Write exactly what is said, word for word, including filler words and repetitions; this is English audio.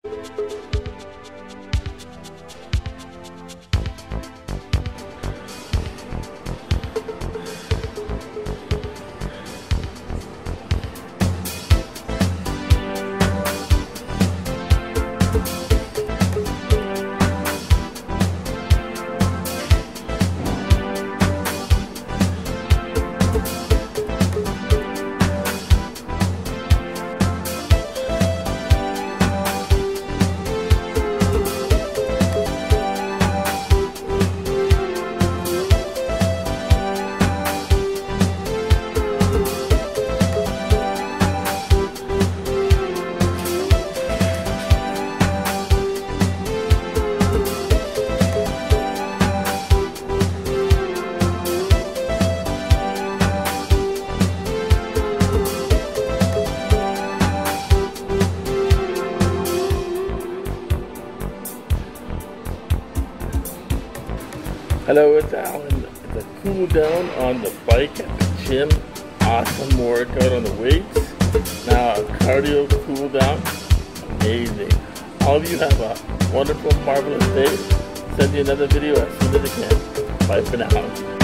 Hello, it's Alan. The cool down on the bike at the gym. Awesome workout on the weights. Now a cardio cool down. Amazing. All of you have a wonderful, marvelous day. Send you another video as soon as I can. Bye for now.